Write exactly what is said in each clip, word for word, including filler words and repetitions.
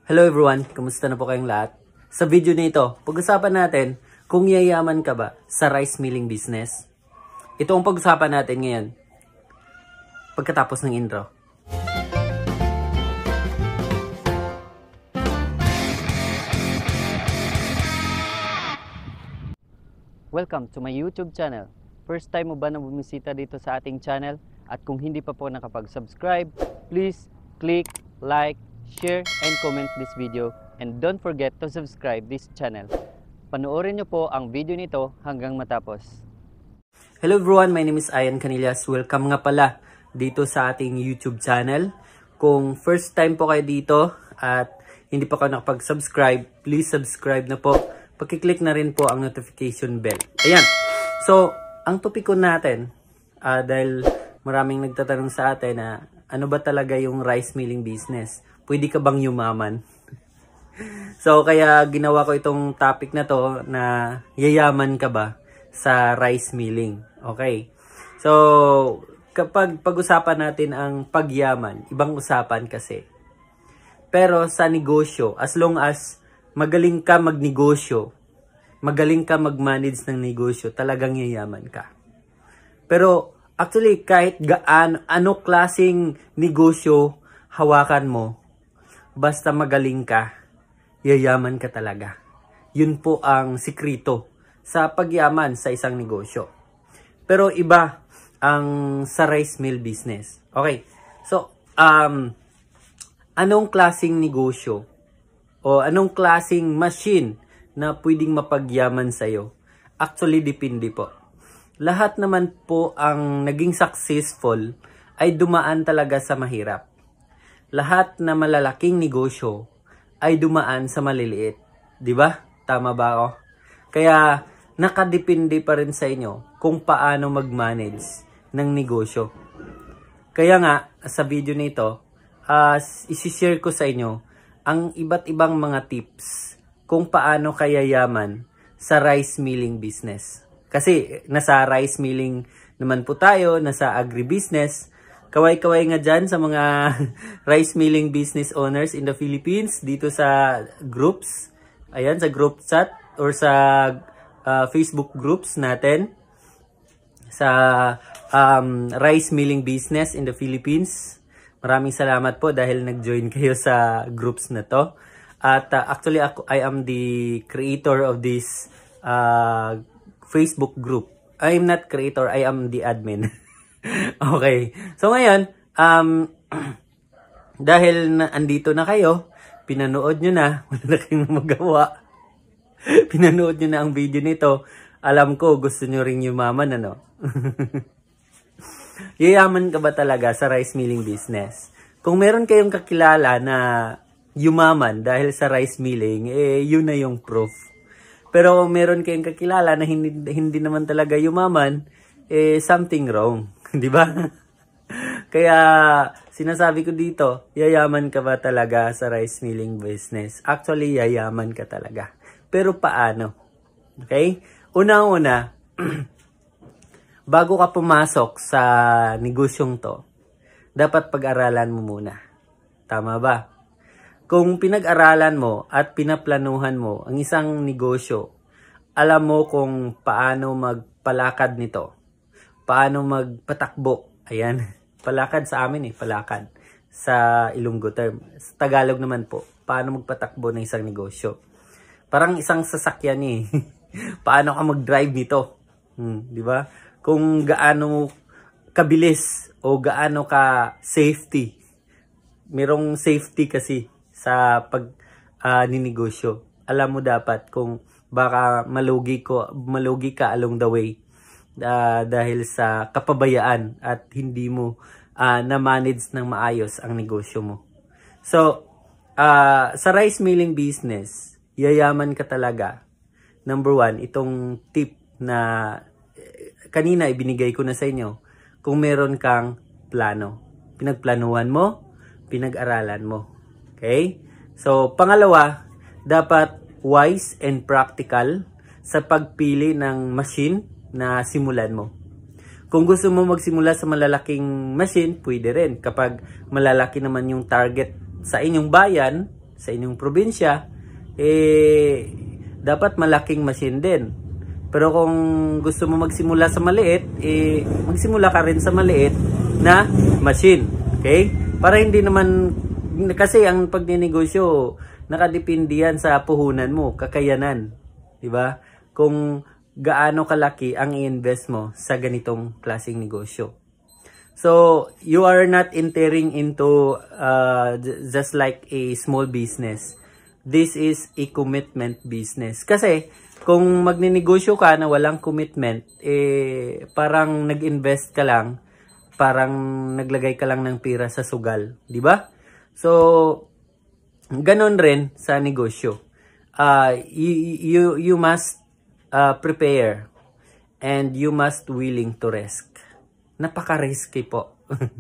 Hello everyone, kumusta na po kayong lahat? Sa video na ito, pag-usapan natin kung yayaman ka ba sa rice milling business. Ito ang pag-usapan natin ngayon pagkatapos ng intro. Welcome to my YouTube channel. First time mo ba na bumisita dito sa ating channel? At kung hindi pa po nakapag-subscribe, please click like, share, and comment this video. And don't forget to subscribe this channel. Panoorin nyo po ang video nito hanggang matapos. Hello everyone, my name is Ian Canillas. Welcome nga pala dito sa ating YouTube channel. Kung first time po kayo dito at hindi pa kayo nakapag-subscribe, please subscribe na po. Pagkiklik na rin po ang notification bell. Ayan. So, ang topiko natin, uh, dahil maraming nagtatanong sa atin na ano ba talaga yung rice milling business? Pwede ka bang yumaman? So, kaya ginawa ko itong topic na to na yayaman ka ba sa rice milling? Okay. So, kapag pag-usapan natin ang pagyaman, ibang usapan kasi. Pero sa negosyo, as long as magaling ka magnegosyo, magaling ka mag-manage ng negosyo, talagang yayaman ka. Pero actually, kahit gaan, ano klaseng negosyo hawakan mo, basta magaling ka, yayaman ka talaga. Yun po ang sikrito sa pagyaman sa isang negosyo. Pero iba ang sa rice mill business. Okay, so, um, anong klaseng negosyo o anong klaseng machine na pwedeng mapagyaman sa'yo? Actually, depende po. Lahat naman po ang naging successful ay dumaan talaga sa mahirap. Lahat na malalaking negosyo ay dumaan sa maliliit. Di ba? Tama ba ako? Kaya nakadepende pa rin sa inyo kung paano mag-manage ng negosyo. Kaya nga, sa video nito, uh, isi-share ko sa inyo ang iba't ibang mga tips kung paano kaya yaman sa rice milling business. Kasi nasa rice milling naman po tayo, nasa agribusiness. Kaway-kaway nga dyan sa mga rice milling business owners in the Philippines, dito sa groups, ayan, sa group chat or sa uh, Facebook groups natin, sa um, rice milling business in the Philippines. Maraming salamat po dahil nag-join kayo sa groups na to. At uh, actually, ako, I am the creator of this uh, Facebook group. I am not creator, I am the admin. Okay. So ngayon, um, dahil na, andito na kayo, pinanood nyo na, wala na kayong magawa. Pinanood nyo na ang video nito. Alam ko, gusto nyo ring yumaman, ano? Yayaman ka ba talaga sa rice milling business? Kung meron kayong kakilala na yumaman dahil sa rice milling, eh, yun na yung proof. Pero kung meron kayong kakilala na hindi, hindi naman talaga yumaman, eh, something wrong. Di ba? Kaya, sinasabi ko dito, yayaman ka ba talaga sa rice milling business? Actually, yayaman ka talaga. Pero paano? Okay? Una-una, bago ka pumasok sa negosyong to, dapat pag-aralan mo muna. Tama ba? Kung pinag-aralan mo at pinaplanuhan mo ang isang negosyo, alam mo kung paano magpalakad nito. Paano magpatakbo. Ayan. Palakad sa amin eh. Palakad. Sa Ilonggo term. Sa Tagalog naman po. Paano magpatakbo ng isang negosyo. Parang isang sasakyan eh. Paano ka mag-drive nito. Hmm, di ba? Kung gaano kabilis o gaano ka safety. Merong safety kasi sa pag uh, ninegosyo. Alam mo dapat kung baka malugi ko malugi ka along the way uh, dahil sa kapabayaan at hindi mo uh, na-manage ng maayos ang negosyo mo. So, uh, sa rice milling business, yayaman ka talaga. Number one, itong tip na kanina ibinigay ko na sa inyo. Kung meron kang plano, pinagplanuhan mo, pinag-aralan mo. Okay? So, pangalawa, dapat wise and practical sa pagpili ng machine na simulan mo. Kung gusto mo magsimula sa malalaking machine, pwede rin. Kapag malalaki naman yung target sa inyong bayan, sa inyong probinsya, eh, dapat malaking machine din. Pero kung gusto mo magsimula sa maliit, eh, magsimula ka rin sa maliit na machine. Okay? Para hindi naman, kasi ang pagninegosyo, nakadepende yan sa puhunan mo, kakayanan. Diba? Kung gaano kalaki ang i-invest mo sa ganitong klaseng negosyo. So, you are not entering into uh, just like a small business. This is a commitment business. Kasi, kung magninegosyo ka na walang commitment, eh, parang nag-invest ka lang, parang naglagay ka lang ng pira sa sugal. Di ba? So, ganon rin sa negosyo. Uh, you, you, you must uh, prepare and you must willing to risk. Napaka-risky po.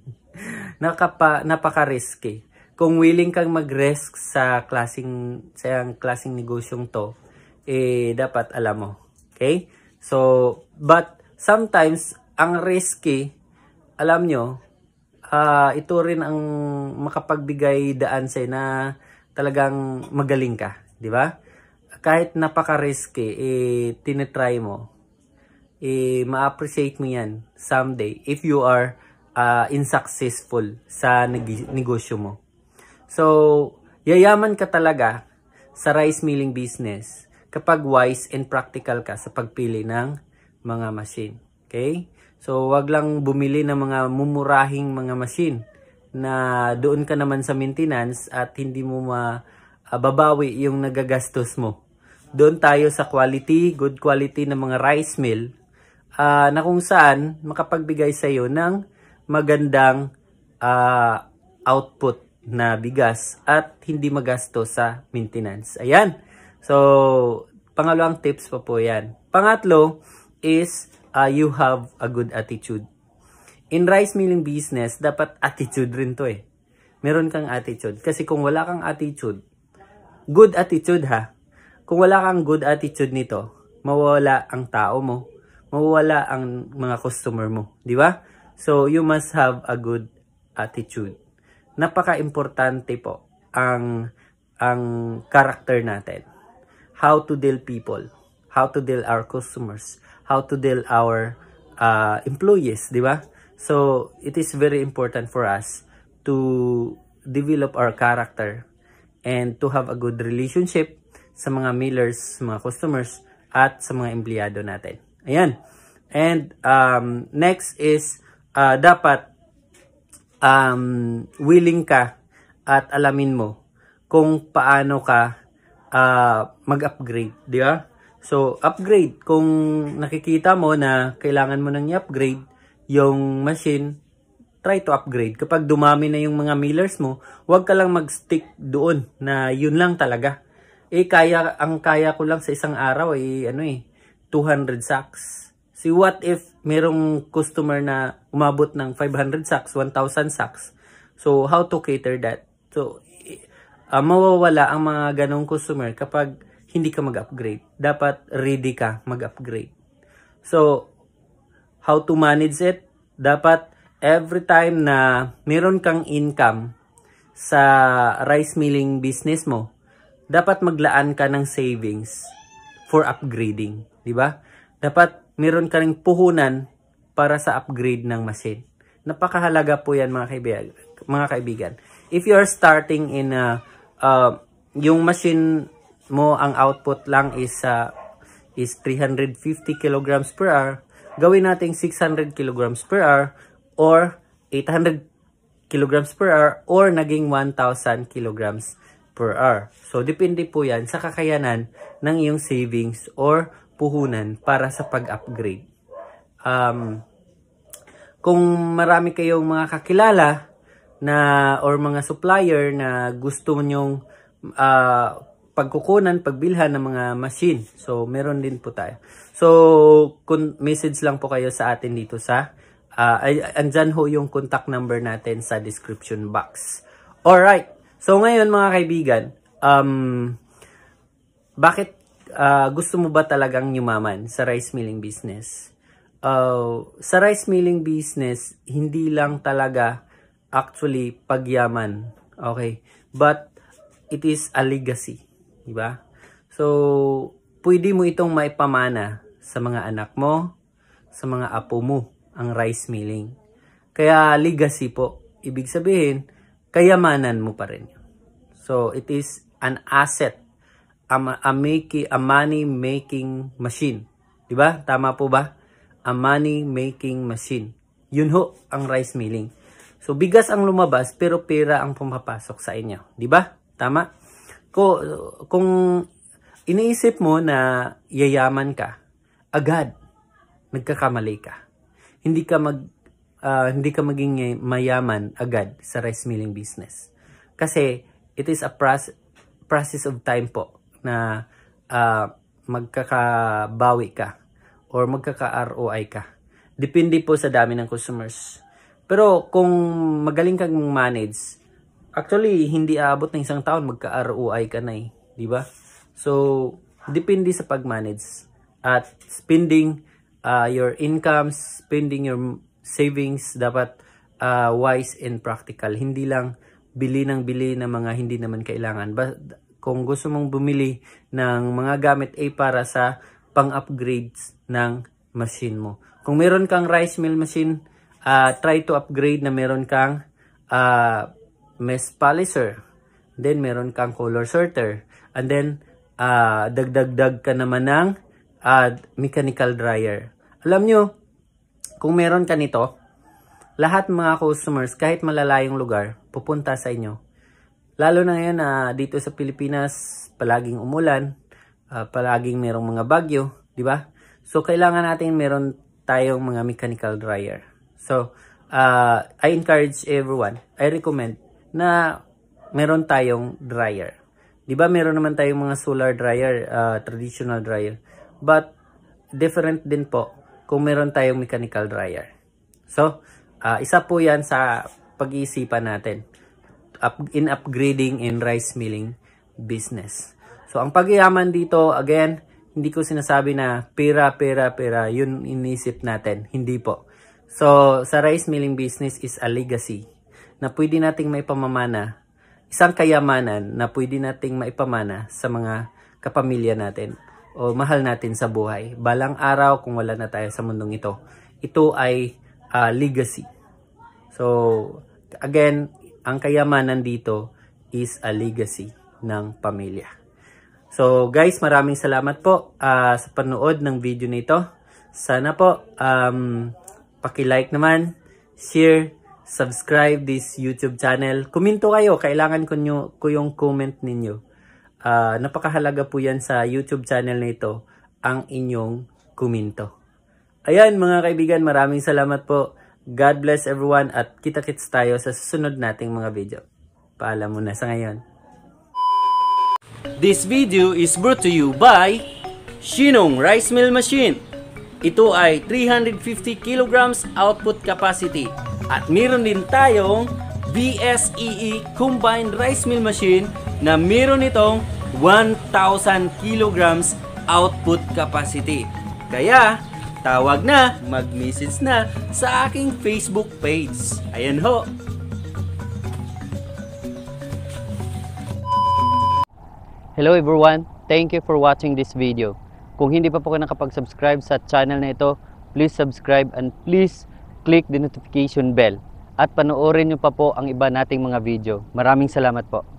Nakapa, napaka-risky. Kung willing kang mag-risk sa klaseng, sa klaseng negosyong to, eh, dapat alam mo. Okay? So, but sometimes, ang risky, alam nyo, uh, ito rin ang makapagbigay daan sa'yo na talagang magaling ka. Di ba? Kahit napaka-risky, eh, tinitry mo. Eh, ma-appreciate mo yan someday if you are uh, insuccessful sa neg- negosyo mo. So, yayaman ka talaga sa rice milling business kapag wise and practical ka sa pagpili ng mga machine. Okay? So, wag lang bumili ng mga mumurahing mga machine na doon ka naman sa maintenance at hindi mo mababawi yung nagagastos mo. Doon tayo sa quality, good quality ng mga rice mill Uh, na kung saan makapagbigay sa iyo ng magandang uh, output na bigas at hindi magasto sa maintenance. Ayan. So, pangalawang tips pa po yan. Pangatlo is uh, you have a good attitude. In rice milling business, dapat attitude rin to eh. Meron kang attitude. Kasi kung wala kang attitude, good attitude ha. Kung wala kang good attitude nito, mawawala ang tao mo. Mawawala ang mga customer mo, di ba? So, you must have a good attitude. Napaka-importante po ang ang character natin. How to deal people, how to deal our customers, how to deal our uh, employees, di ba? So, it is very important for us to develop our character and to have a good relationship sa mga millers, mga customers, at sa mga empleyado natin. Ayan. And um, next is uh, dapat um, willing ka at alamin mo kung paano ka uh, mag-upgrade. Di ba? So, upgrade. Kung nakikita mo na kailangan mo nang i-upgrade yung machine, try to upgrade. Kapag dumami na yung mga millers mo, huwag ka lang mag-stick doon na yun lang talaga. Eh, kaya, ang kaya ko lang sa isang araw ay eh, ano eh, two hundred sacks. See, what if merong customer na umabot ng five hundred sacks, one thousand sacks? So, how to cater that? So, uh, mawawala ang mga ganong customer kapag hindi ka mag-upgrade. Dapat ready ka mag-upgrade. So, how to manage it? Dapat every time na meron kang income sa rice milling business mo, dapat maglaan ka ng savings for upgrading, di ba? Dapat meron ka ring puhunan para sa upgrade ng machine. Napakahalaga po yan mga kaibigan. Mga kaibigan. If you are starting in a, uh, yung machine mo, ang output lang is uh, is three hundred fifty kilograms per hour, gawin natin six hundred kilograms per hour or eight hundred kilograms per hour or naging one thousand kilograms per hour. So, depende po yan sa kakayanan ng iyong savings or puhunan para sa pag-upgrade. Um, kung marami kayong mga kakilala na or mga supplier na gusto nyong uh, pagkukunan, pagbilhan ng mga machine. So, meron din po tayo. So, kun message lang po kayo sa atin dito sa uh, ay, andyan ho yung contact number natin sa description box. Alright. So, ngayon mga kaibigan, um, bakit uh, gusto mo ba talagang yumaman sa rice milling business? Uh, sa rice milling business, hindi lang talaga actually pagyaman. Okay? But, it is a legacy. Diba? So, pwede mo itong maipamana sa mga anak mo, sa mga apo mo, ang rice milling. Kaya legacy po, ibig sabihin, kayamanan mo pa rin. So, it is an asset, a, a, make, a money-making machine. Diba? Tama po ba? A money-making machine. Yun ho, ang rice milling. So, bigas ang lumabas, pero pera ang pumapasok sa inyo. Diba? Tama? Kung, kung iniisip mo na yayaman ka, agad, nagkakamali ka. Hindi ka mag uh, hindi ka maging mayaman agad sa rice milling business. Kasi it is a process process of time po na uh, magkakabawi ka or magkaka-R O I ka. Depende po sa dami ng customers. Pero kung magaling kang manage, actually hindi aabot ng isang taon magka-R O I ka na eh, di ba? So depende sa pag-manage at spending uh, your income, spending your savings, dapat uh, wise and practical. Hindi lang bili ng bili ng mga hindi naman kailangan. But kung gusto mong bumili ng mga gamit ay para sa pang-upgrades ng machine mo. Kung meron kang rice mill machine, uh, try to upgrade na meron kang uh, mesh polisher. Then meron kang color sorter. And then uh, dagdag-dag ka naman ng uh, mechanical dryer. Alam nyo, kung meron ka nito, lahat mga customers, kahit malalayong lugar, pupunta sa inyo. Lalo na ngayon na uh, dito sa Pilipinas, palaging umulan, uh, palaging merong mga bagyo, di ba? So, kailangan natin meron tayong mga mechanical dryer. So, uh, I encourage everyone, I recommend na meron tayong dryer. Di ba meron naman tayong mga solar dryer, uh, traditional dryer. But, different din po kung meron tayong mechanical dryer. So, uh, isa po yan sa pag-iisipan natin up, in upgrading in rice milling business. So, ang pag-iyaman dito, again, hindi ko sinasabi na pera, pera, pera, yun inisip natin. Hindi po. So, sa rice milling business is a legacy na pwede nating maipamamana, isang kayamanan na pwede nating maipamana sa mga kapamilya natin o mahal natin sa buhay. Balang araw, kung wala na tayo sa mundong ito, ito ay uh, legacy. So, again, ang kayamanan dito is a legacy ng pamilya. So, guys, maraming salamat po uh, sa panood ng video nito. Sana po, um, paki-like naman, share, subscribe this YouTube channel. Kuminto kayo, kailangan ko, nyo, ko yung comment ninyo. Uh, napakahalaga po yan sa YouTube channel na ito, ang inyong kuminto. Ayan mga kaibigan, maraming salamat po. God bless everyone at kita-kits tayo sa susunod nating mga video. Paalam muna sa ngayon. This video is brought to you by Shinong Rice Mill Machine. Ito ay three hundred fifty kilograms output capacity. At meron din tayong B S E E Combined Rice Mill Machine na meron itong one thousand kilograms output capacity. Kaya, tawag na, mag-message na sa aking Facebook page. Ayan ho. Hello everyone, thank you for watching this video. Kung hindi pa po kayo nakapag-subscribe sa channel na ito, please subscribe and please click the notification bell. At panoorin nyo pa po ang iba nating mga video. Maraming salamat po.